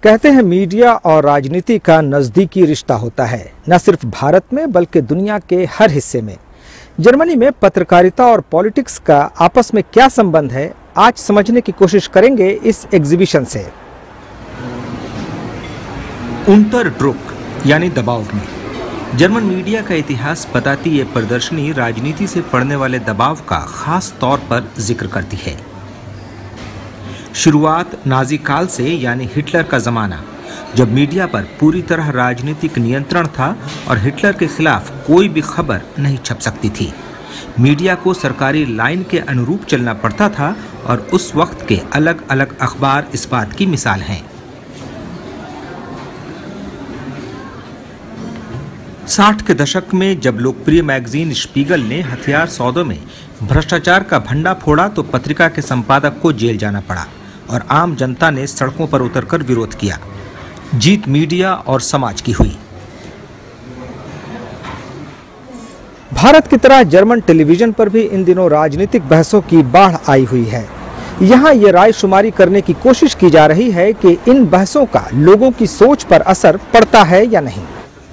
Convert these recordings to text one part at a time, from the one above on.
कहते हैं मीडिया और राजनीति का नजदीकी रिश्ता होता है, न सिर्फ भारत में बल्कि दुनिया के हर हिस्से में। जर्मनी में पत्रकारिता और पॉलिटिक्स का आपस में क्या संबंध है, आज समझने की कोशिश करेंगे इस एग्जीबिशन से। उंटर ड्रुक यानी दबाव में जर्मन मीडिया का इतिहास बताती ये प्रदर्शनी राजनीति से पड़ने वाले दबाव का खास तौर पर जिक्र करती है। शुरुआत नाजी काल से यानी हिटलर का जमाना, जब मीडिया पर पूरी तरह राजनीतिक नियंत्रण था और हिटलर के खिलाफ कोई भी खबर नहीं छप सकती थी। मीडिया को सरकारी लाइन के अनुरूप चलना पड़ता था और उस वक्त के अलग अलग अखबार इस बात की मिसाल हैं। 60 के दशक में जब लोकप्रिय मैगजीन स्पीगल ने हथियार सौदों में भ्रष्टाचार का भंडा फोड़ा तो पत्रिका के संपादक को जेल जाना पड़ा और आम जनता ने सड़कों पर उतरकर विरोध किया। जीत मीडिया और समाज की हुई। भारत की तरह जर्मन टेलीविजन पर भी इन दिनों राजनीतिक बहसों की बाढ़ आई हुई है। यहाँ ये राय शुमारी करने की कोशिश की जा रही है कि इन बहसों का लोगों की सोच पर असर पड़ता है या नहीं।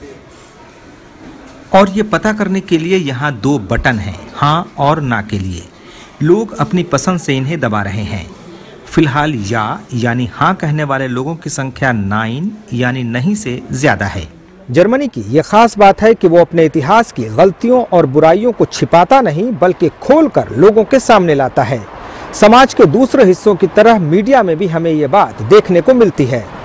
और ये पता करने के लिए यहाँ 2 बटन हैं, हाँ और ना के लिए। लोग अपनी पसंद से इन्हें दबा रहे हैं। फिलहाल यानी हाँ कहने वाले लोगों की संख्या 9 यानी नहीं से ज्यादा है। जर्मनी की ये खास बात है कि वो अपने इतिहास की गलतियों और बुराइयों को छिपाता नहीं बल्कि खोलकर लोगों के सामने लाता है। समाज के दूसरे हिस्सों की तरह मीडिया में भी हमें ये बात देखने को मिलती है।